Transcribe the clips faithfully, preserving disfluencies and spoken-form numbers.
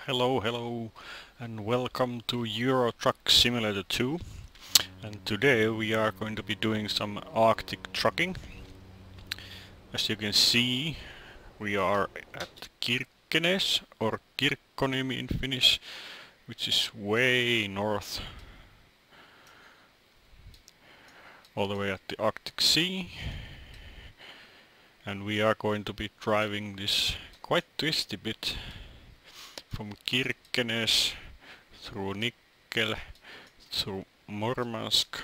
Hello, hello, and welcome to Euro Truck Simulator two. And today we are going to be doing some Arctic trucking. As you can see, we are at Kirkenes, or Kirkkoniemi in Finnish, which is way north, all the way at the Arctic Sea. And we are going to be driving this quite twisty bit from Kirkenes through Nikkel, through Murmansk,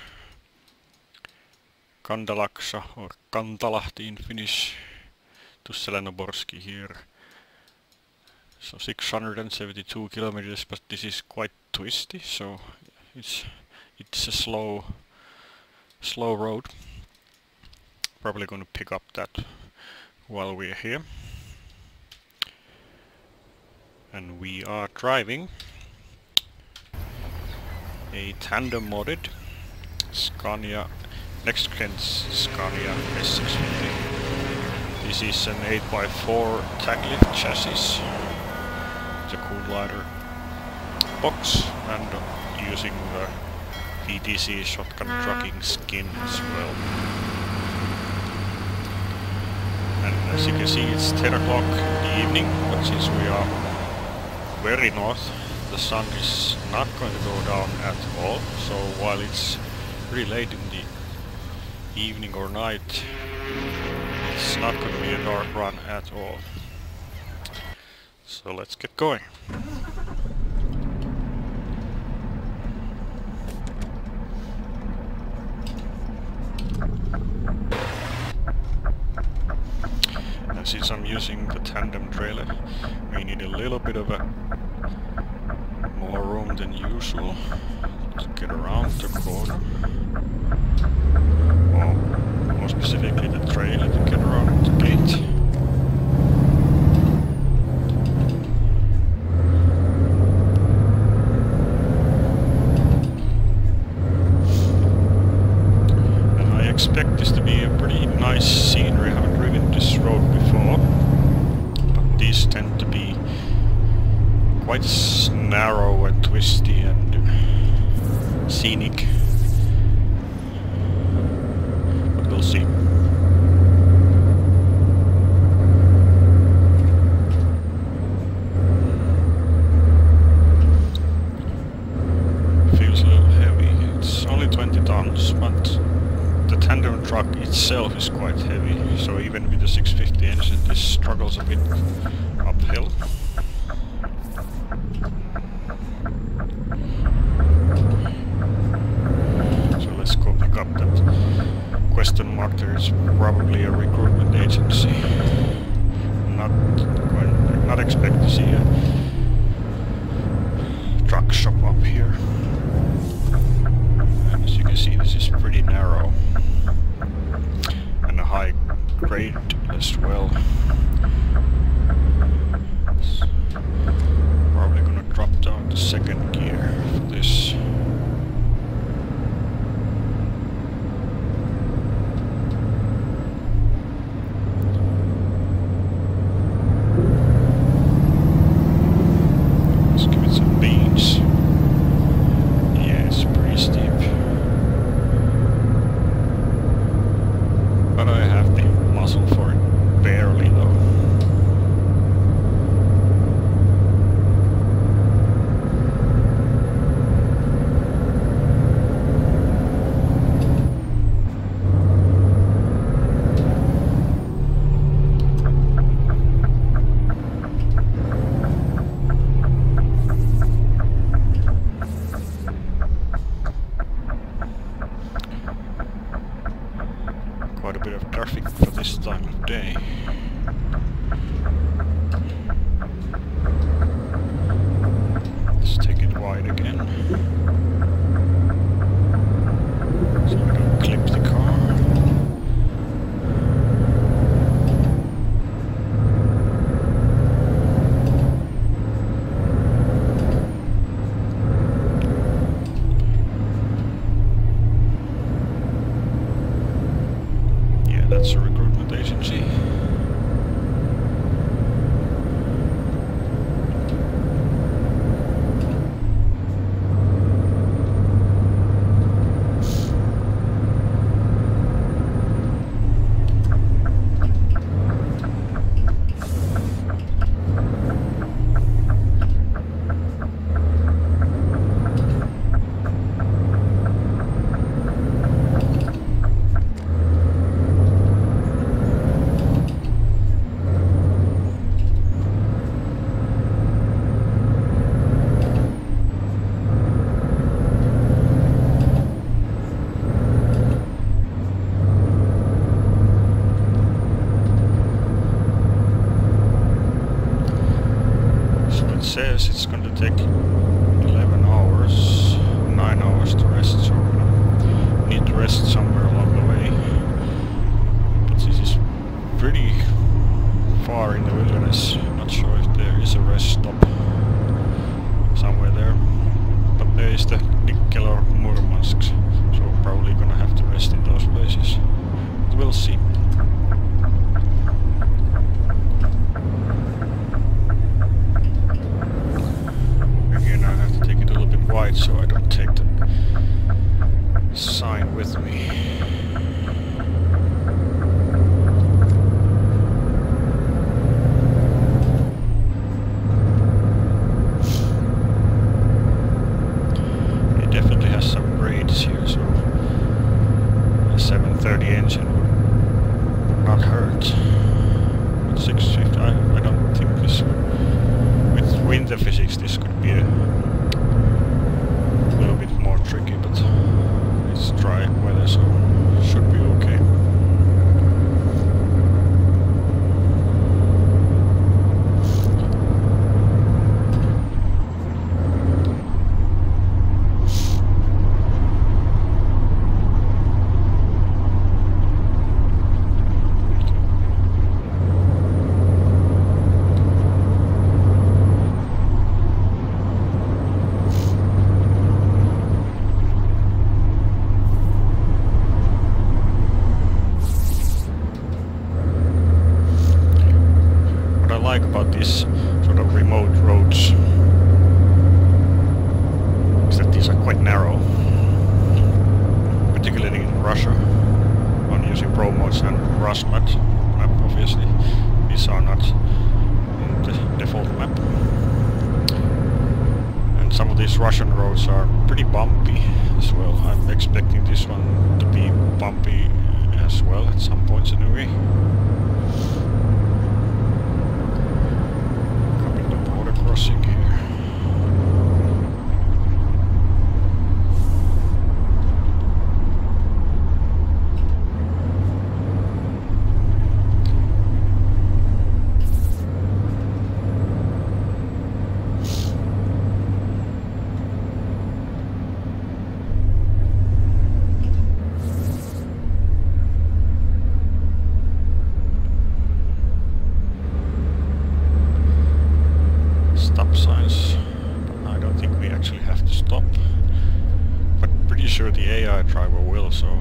Kandalaksa or Kantalahti in Finnish, to Zelenoborski here. So six hundred seventy-two kilometers, but this is quite twisty, so it's it's a slow slow road. Probably going to pick up that while we're here. And we are driving a tandem modded Scania, next gen Scania S six fifty. This is an eight by four taglift chassis. It's a Coolglider box and using the V T C shotgun trucking skin as well. And as you can see, it's ten o'clock in the evening, but since we are very north, the sun is not going to go down at all, so while it's pretty late in the evening or night, it's not going to be a dark run at all. So let's get going. And since I'm using the tandem trailer, we need a little bit of a more room than usual to get around the corner. Or more specifically the trailer to get around the gate. And I expect this to be a pretty nice scenery. I haven't driven this road before, but these tend to be quite narrow and twisty and scenic, but we'll see. Feels a little heavy. It's only twenty tons, but the tandem truck itself is quite heavy, so even with the six fifty engine this struggles a bit uphill. So let's go pick up that question mark. There is probably a recruitment agency. Not going, not expect to see a truck shop up here. And as you can see, this is pretty narrow and a high grade as well. It's probably gonna drop down to second gear for this. Let's give it some beans. Yeah, it's pretty steep. But I have the muscle for it, barely. says it's going to take eleven hours, nine hours to rest, so we're gonna need to rest somewhere along the way. But this is pretty far in the wilderness. Not sure if there is a rest stop somewhere there. But there is the Nikkel or Murmansk, so we're probably gonna have to rest in those places. But we'll see. Again, I have to take it a little bit wide so I don't take the sign with me. It definitely has some grades here, so a seven thirty engine would not hurt. But six fifty, I, I don't think this would, with winter physics, this could be a little bit more tricky, but it's dry weather, so it should be okay. Like about these sort of remote roads is that these are quite narrow, particularly in Russia. On using Pro Mods and Rustmat map, obviously these are not the default map, and some of these Russian roads are pretty bumpy as well. I'm expecting this one to be bumpy as well at some points anyway. Crossing here. Stop signs. I don't think we actually have to stop, but pretty sure the A I driver will, so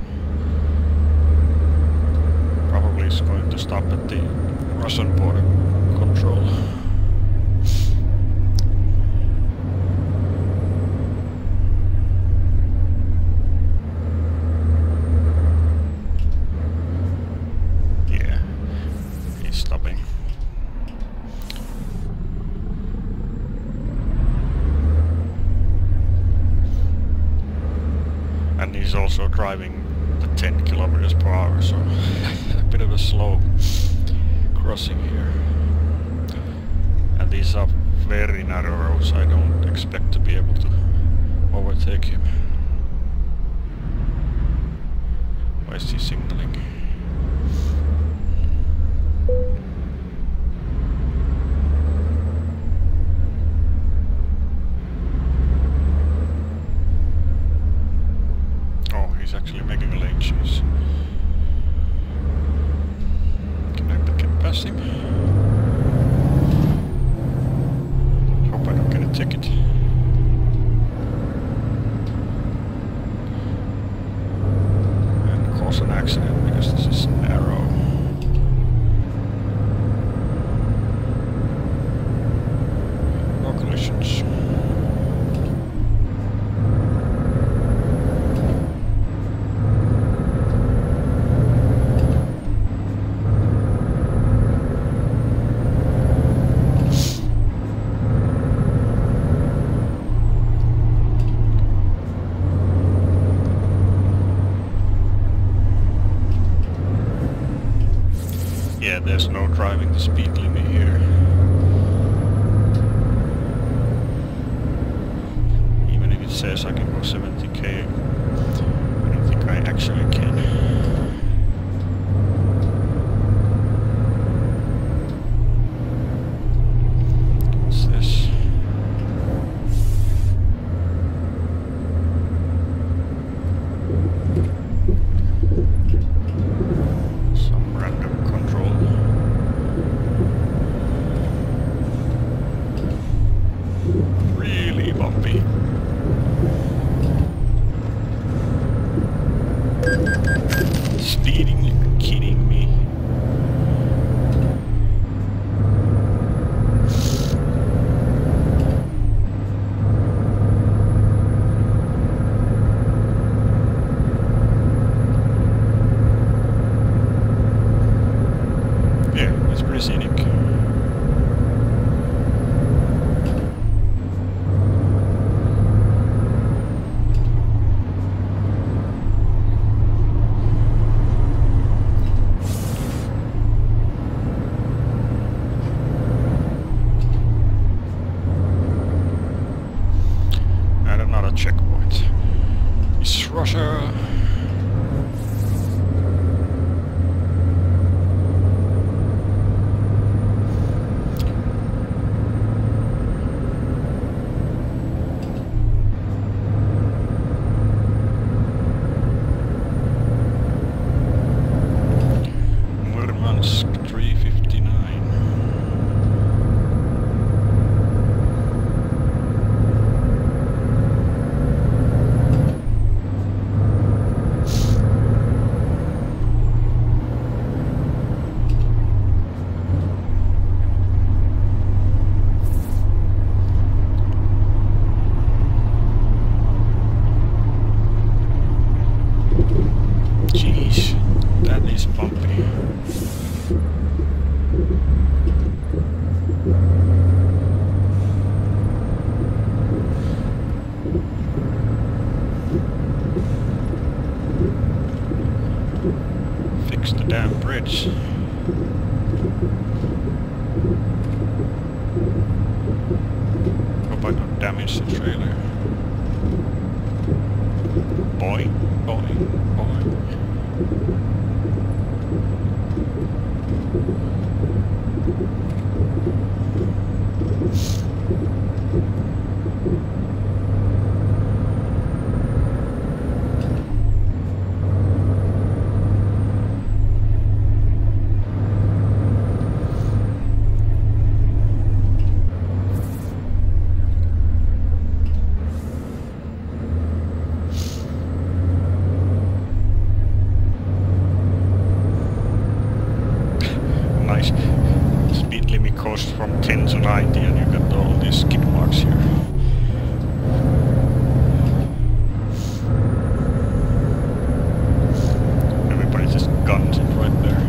probably it's going to stop at the Russian border control. Yeah, he's stopping. And he's also driving the ten kilometers per hour, so a bit of a slow crossing here. And these are very narrow roads. I don't expect to be able to overtake him. Why is he signaling? He's actually making a lane change. Can I get past him? Hope I don't get a ticket. And cause an accident because this is narrow. No collisions. Yeah, there's no driving the speed limit here. Even if it says I can go seventy K, I don't think I actually can. What's this? damage. Hope I don't damage the trailer. Boy, boy, boy. Nice. Speed limit goes from ten to ninety and you got all these skid marks here. Everybody just guns it right there.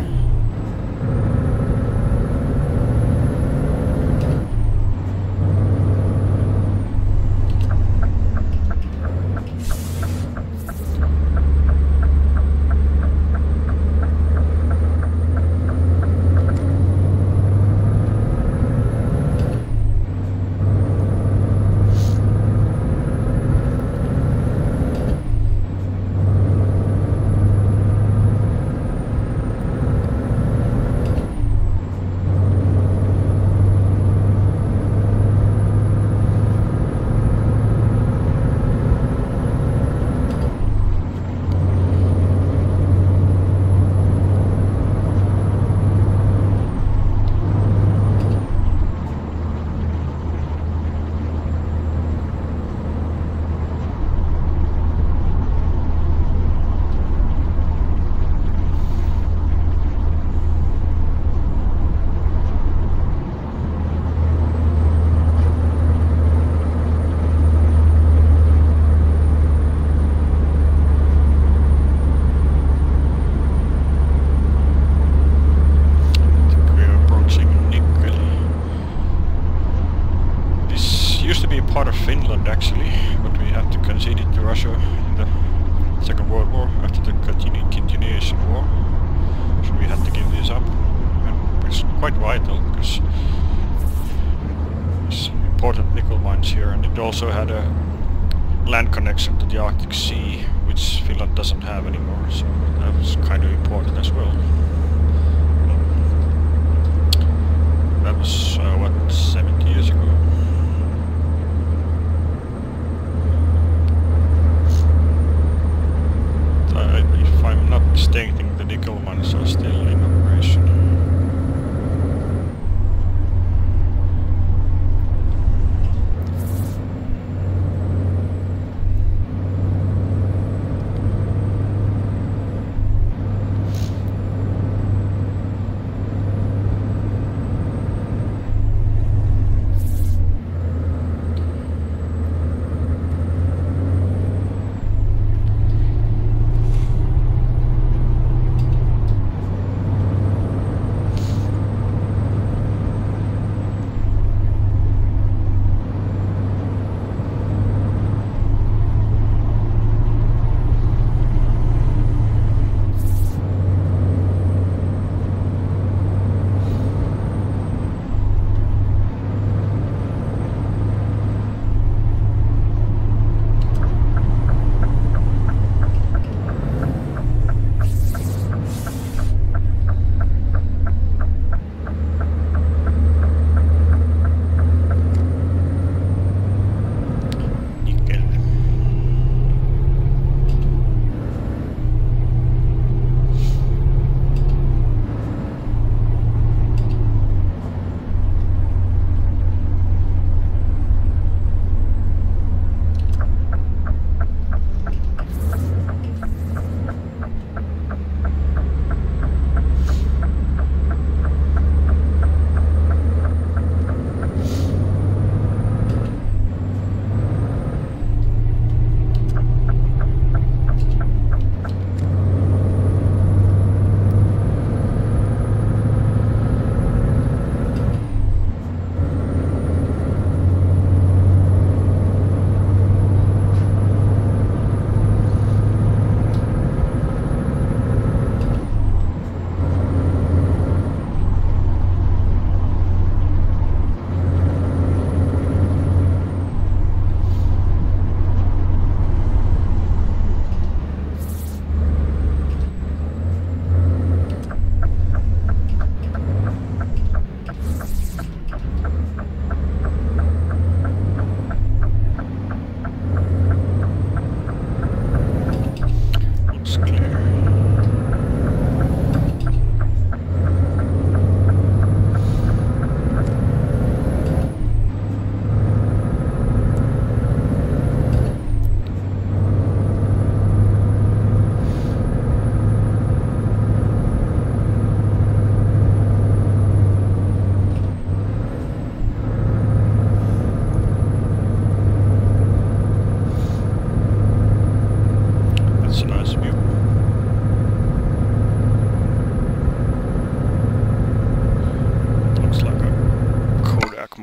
Part of Finland actually, but we had to concede it to Russia in the Second World War after the continu continuation war, so we had to give this up, and it's quite vital because there's important nickel mines here, and it also had a land connection to the Arctic Sea, which Finland doesn't have anymore, so that was kind of important as well. That was uh, what, seventy years ago. If I'm not mistaken, the nickel mines are still in operation.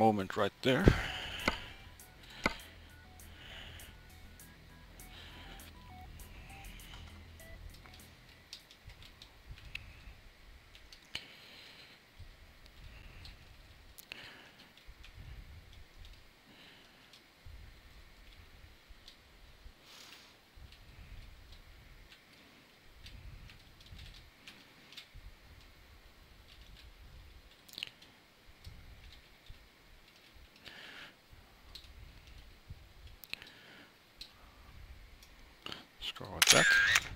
moment right there. Let's go with that.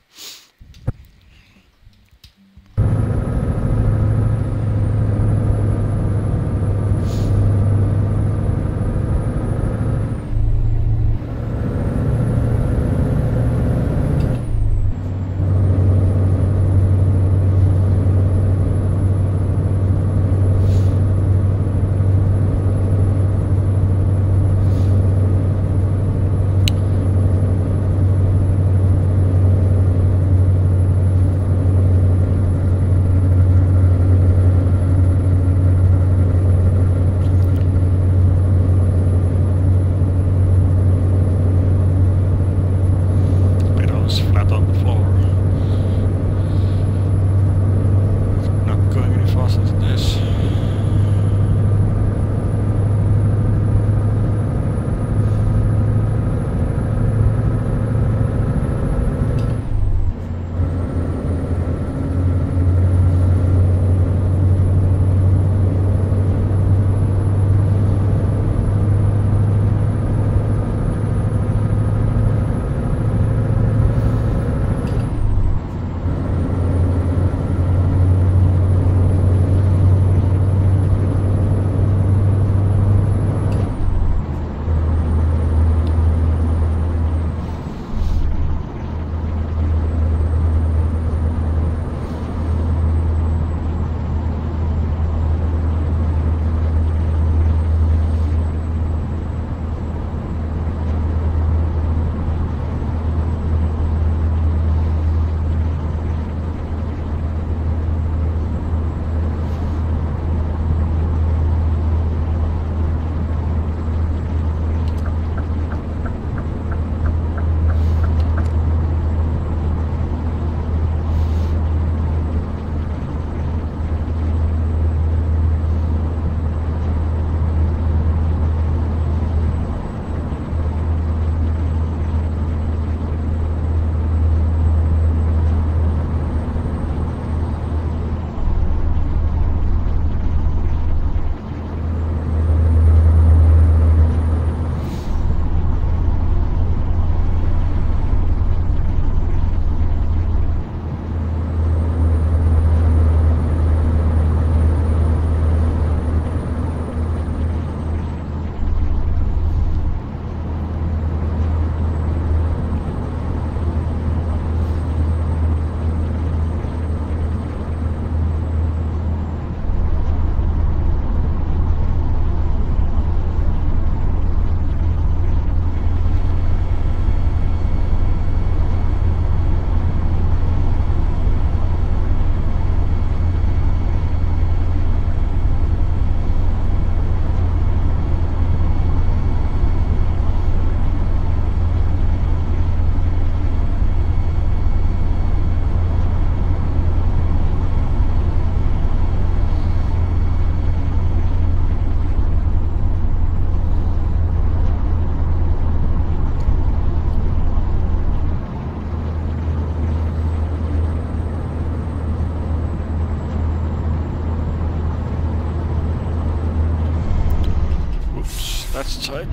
That's tight.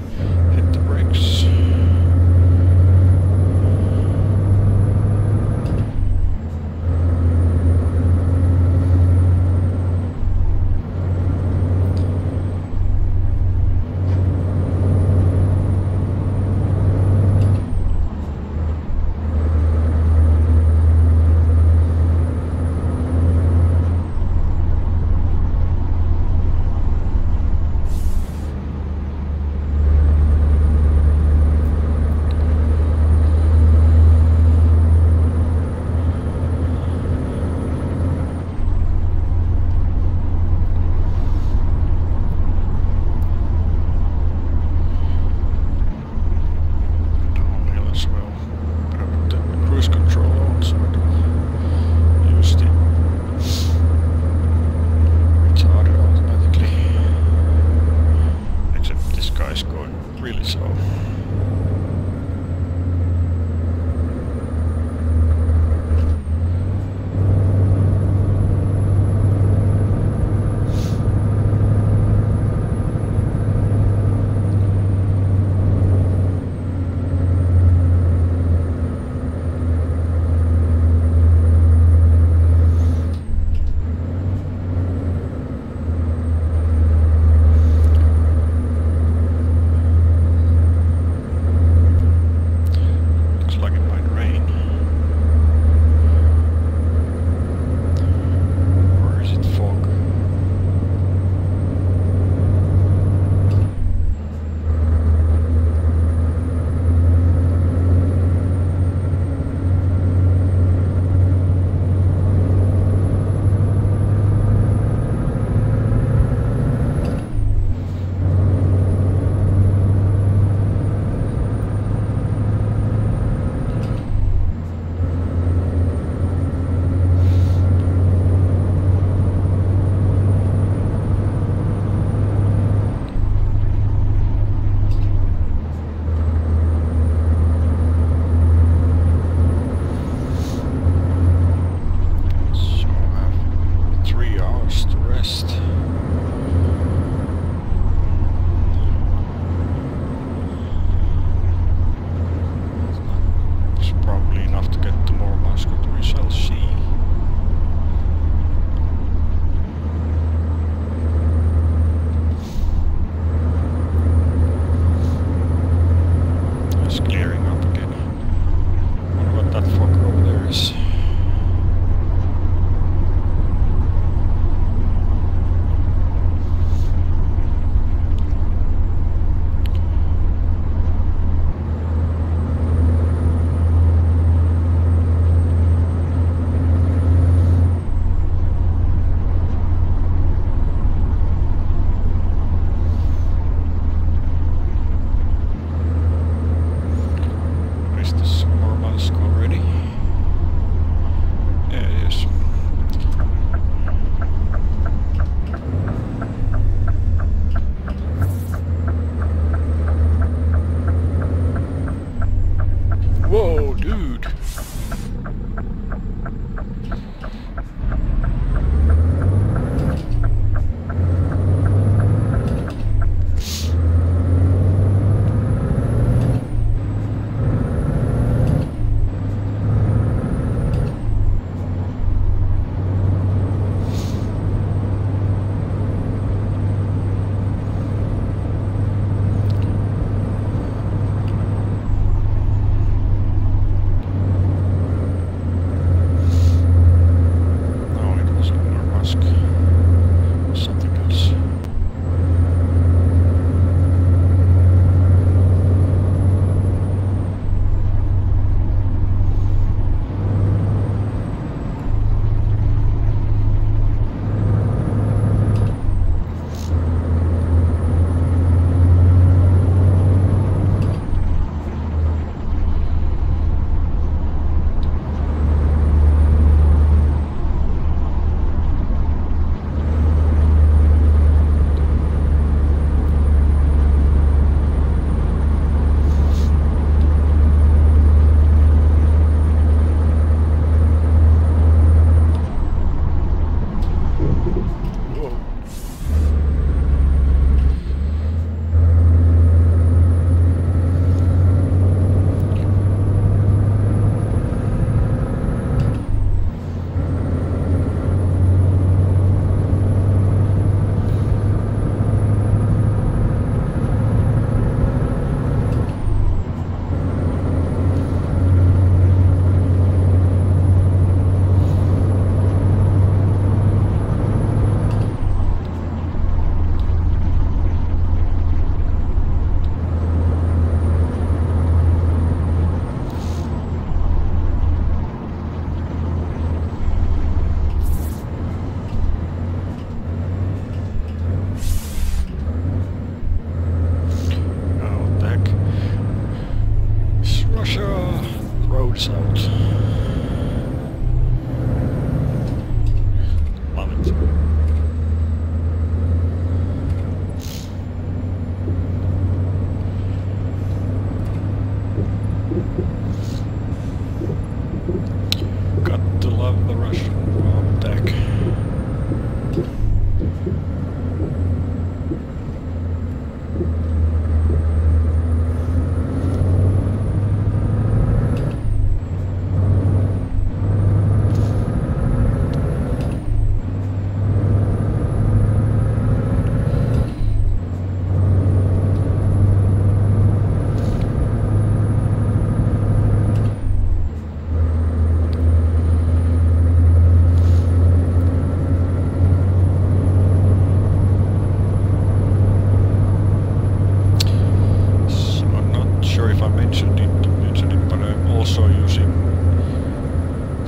Hit the brakes.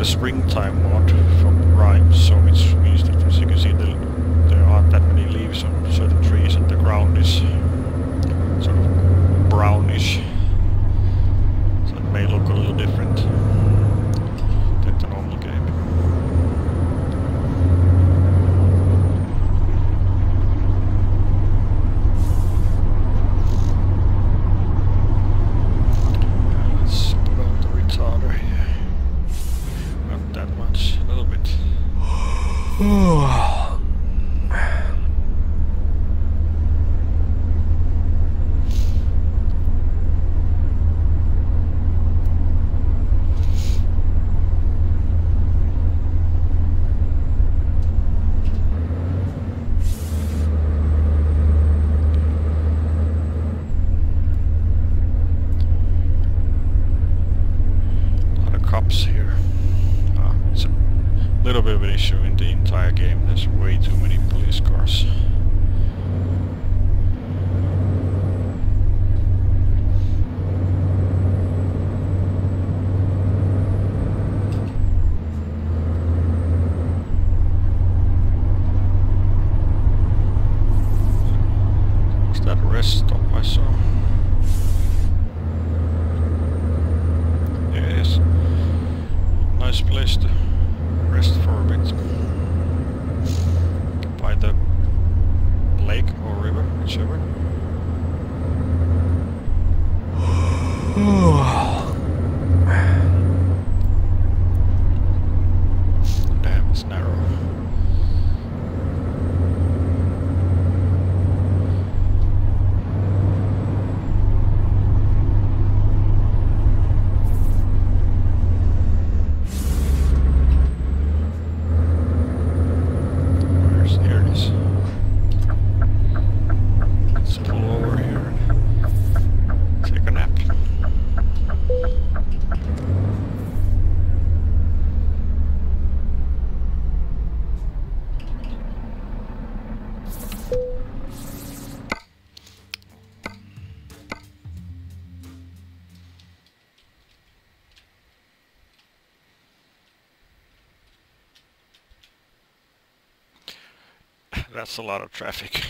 the springtime mod from Rime, so which means that, as you can see, the, there aren't that many leaves on certain trees and the ground is sort of brownish. So it may look a little different than the normal game. Let's put on the retarder here. Not that much, a little bit. Here. Uh, it's a little bit of an issue in the entire game. There's way too many police cars. Was that a rest stop I saw? Yeah, it is. Nice place to rest for a bit. By the lake or river, whichever. Damn, it's narrow. That's a lot of traffic.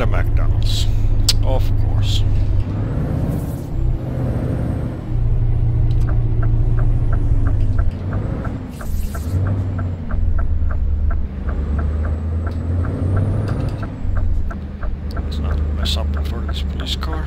a McDonald's. Of course. Let's not mess up in front of this police car.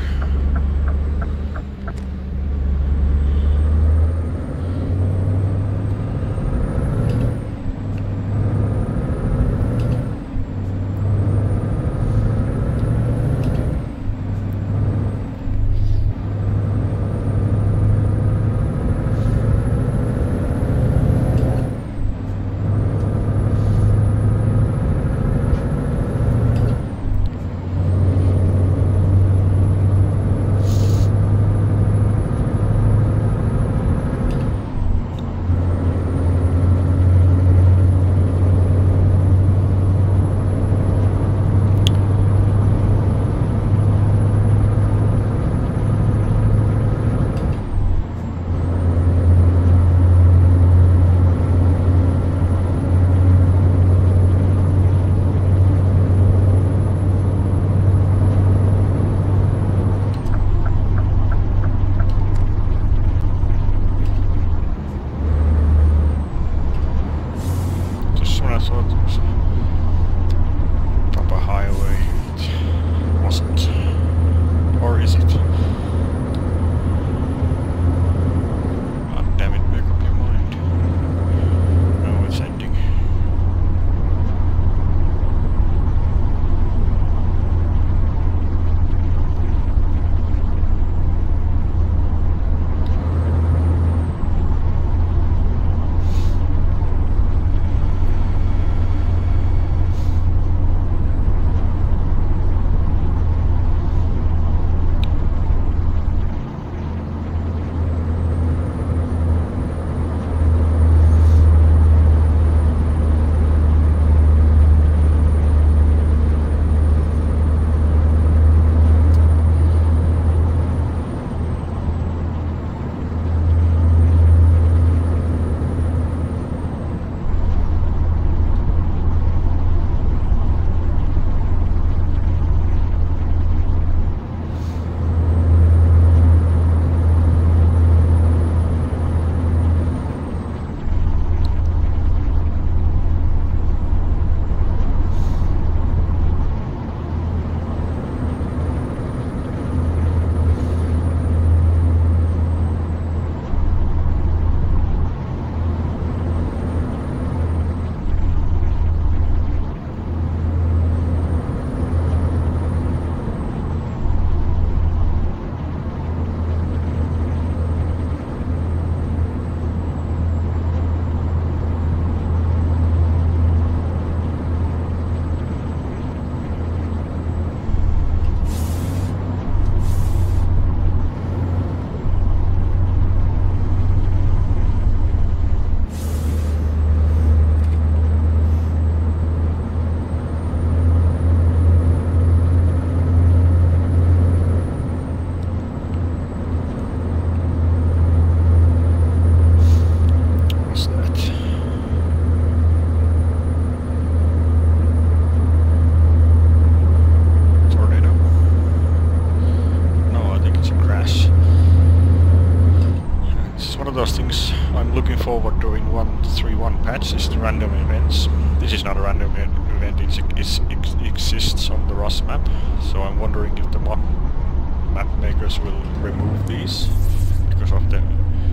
forward during one point three one patch is the random events. This is not a random e event, it ex ex exists on the Rust map, so I'm wondering if the mod map makers will remove these because of the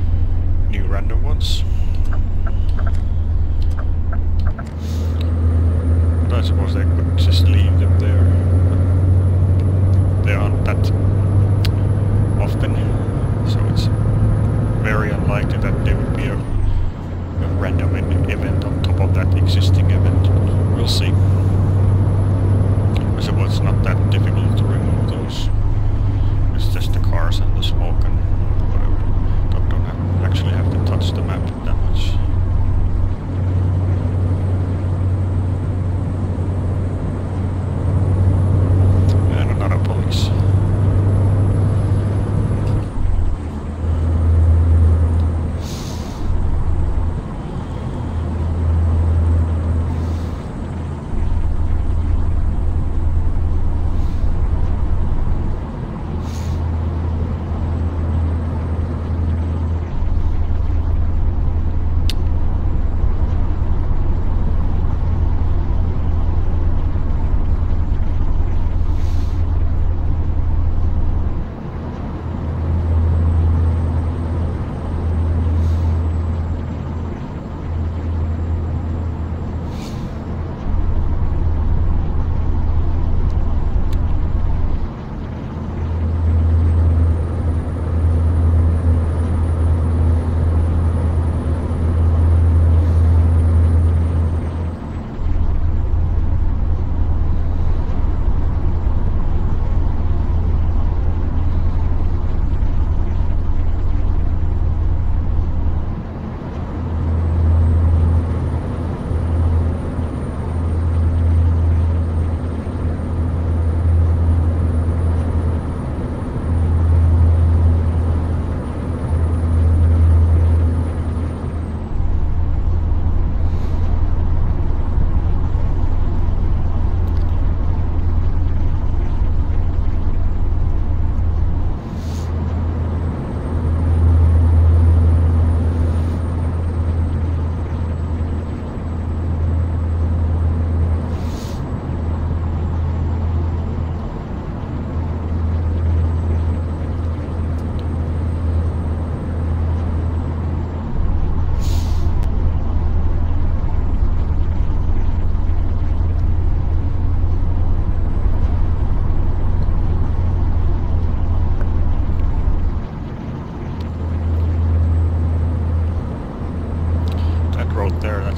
new random ones. But I suppose they could just leave them there. They aren't that often, so it's very unlikely that there would be a, a random event on top of that existing event. We'll see. I suppose it's not that difficult to remove those. It's just the cars and the smoke and whatever. Don't, don't have, actually have to touch the map that much.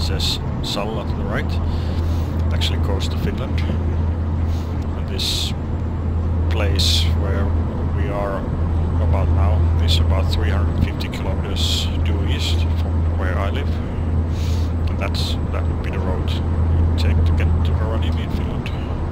says Salla to the right. It actually goes to Finland. And this place where we are about now is about three hundred fifty kilometers due east from where I live. And that's that would be the road you take to get to Rovaniemi in Finland.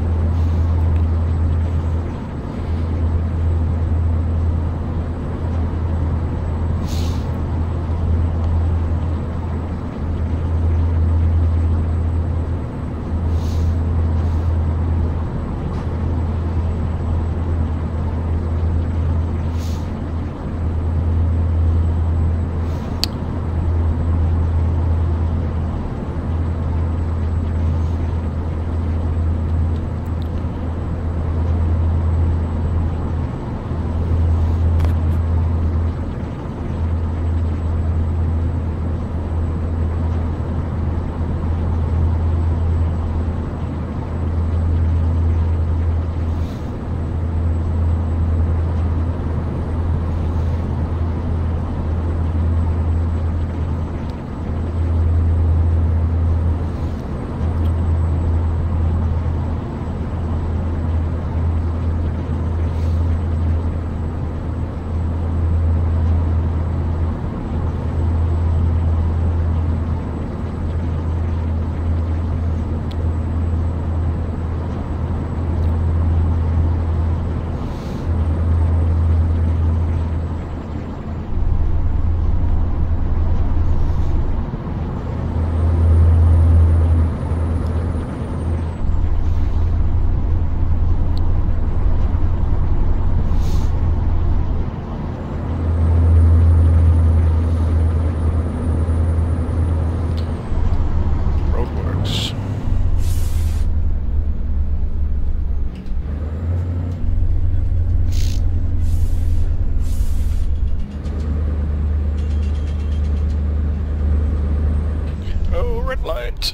Light.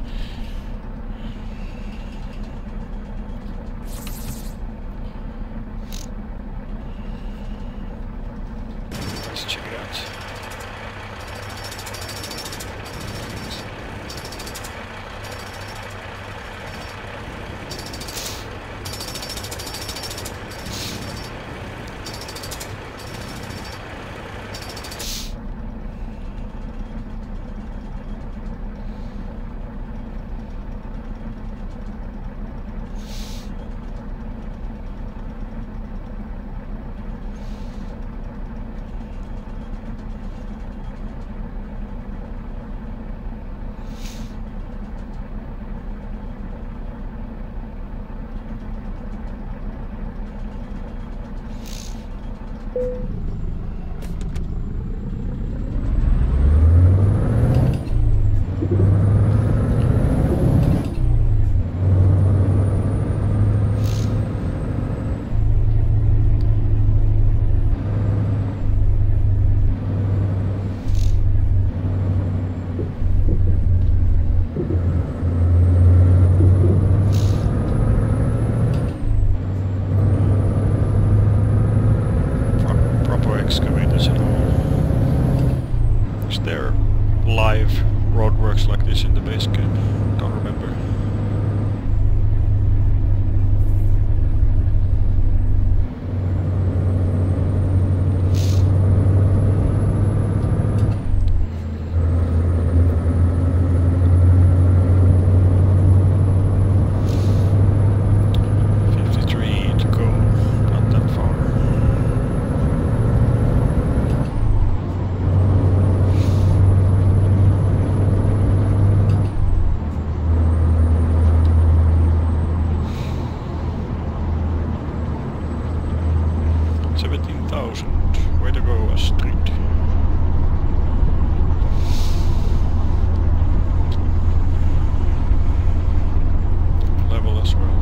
Let's check it out. Like this in the base game, don't remember. fifty-three to go, not that far. seventeen thousand. Way to go, Astrid. Level as well.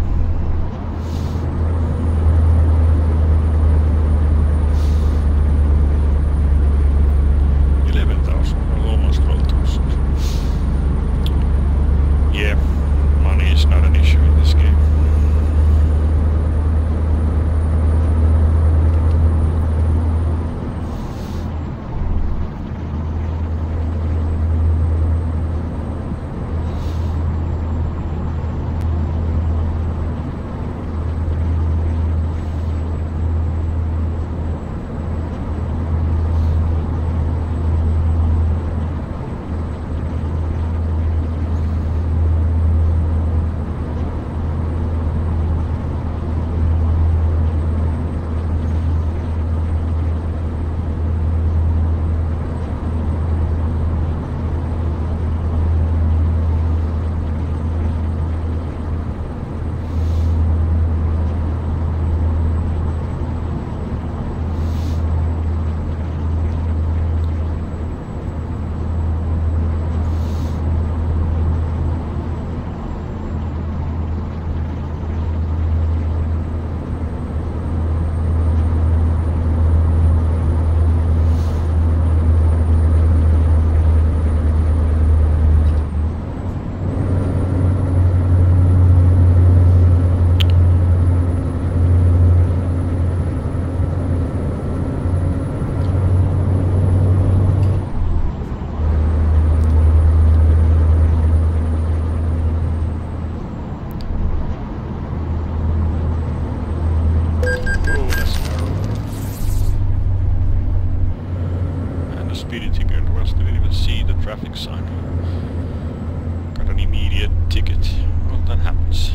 eleven thousand, well, almost twelve thousand. Yeah, money is not an issue in this game. traffic sign. Got an immediate ticket. Well, that happens.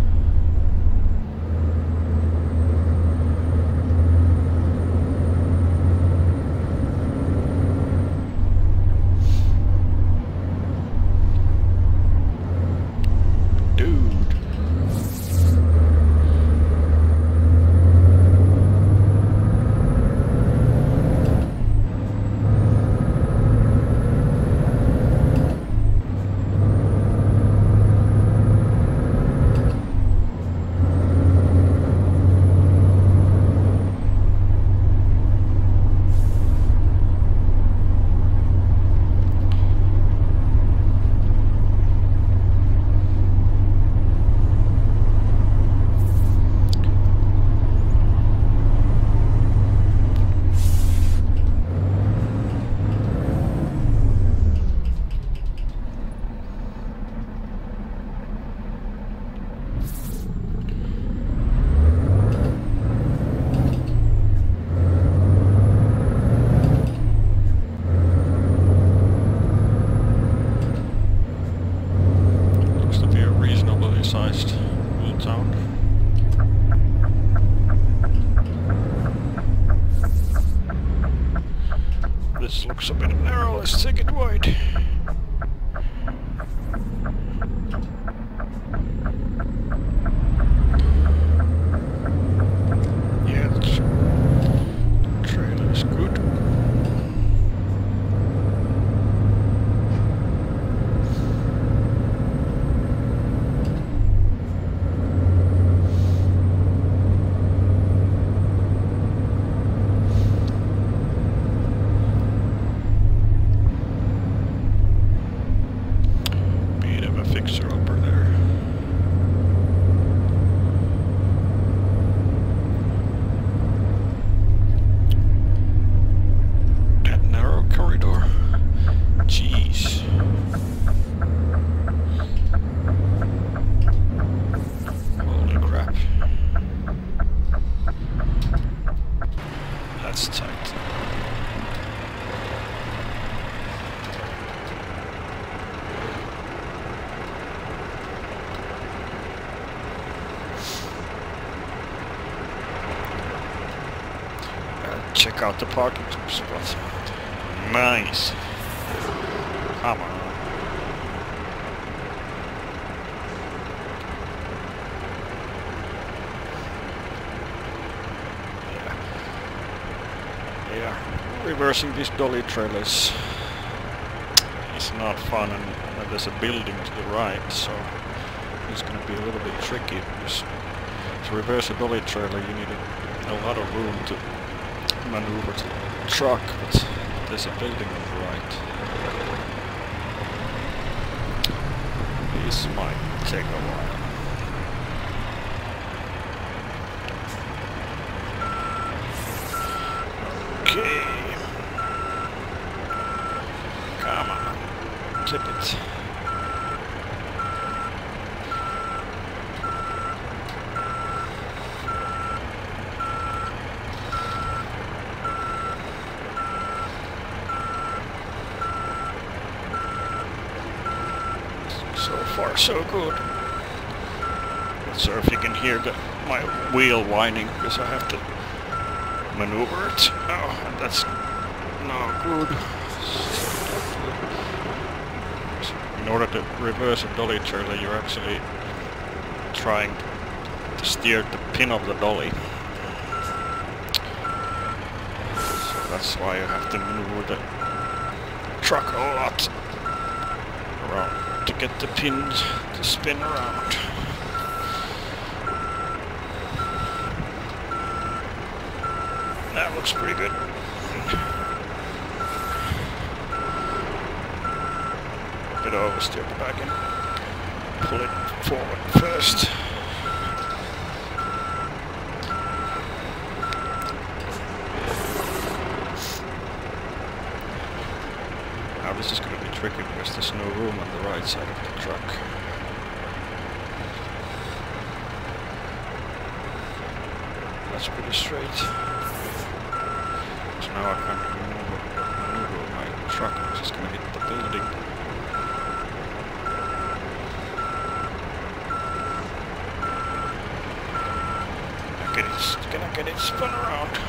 Sized little town. This looks a bit narrow, let's take it wide. Yeah, the trailer is good. That's tight. Uh, check out the parking spot. Nice. Come on. Yeah, reversing these dolly trailers is not fun, and uh, there's a building to the right, so it's going to be a little bit tricky. Because to reverse a dolly trailer you need a, a lot of room to maneuver to the truck, but there's a building on the right. This might take a while. Okay. Come on. Tip it. So far so good. Not sure if you can hear the, my wheel whining because I have to maneuver it. Oh, and that's not good. In order to reverse a dolly trailer, you're actually trying to steer the pin of the dolly. So that's why you have to maneuver the truck a lot around to get the pins to spin around. That looks pretty good. Bit oversteer the back end. Pull it forward first. Now this is going to be tricky because there's no room on the right side of the truck. That's pretty straight. So now I can maneuver, maneuver my truck which is gonna hit the building. Gonna get it, gonna get it spun around.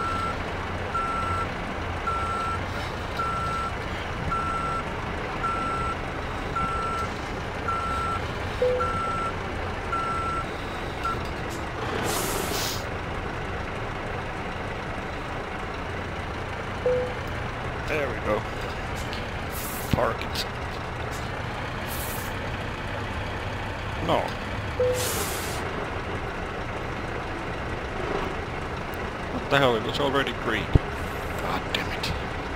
There we go. Park it. No. What the hell? It was already green. God damn it.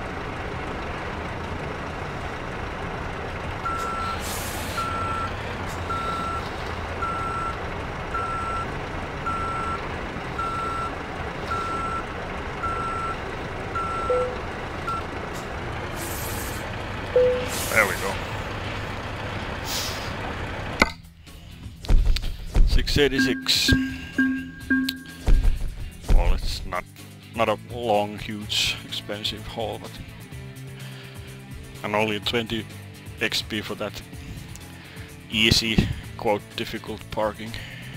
There we go. six eighty-six. Well, it's not not a long, huge, expensive haul, but and only twenty X P for that easy, quote, difficult parking.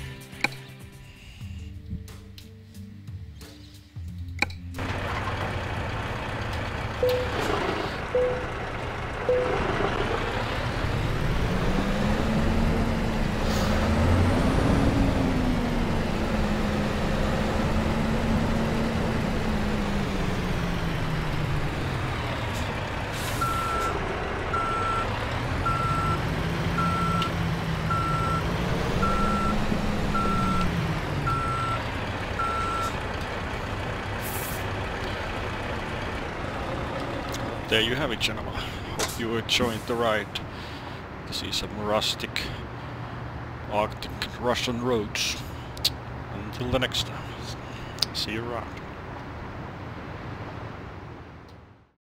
There you have it, gentlemen. Hope you enjoyed the ride to see some rustic Arctic Russian roads. Until the next time, see you around.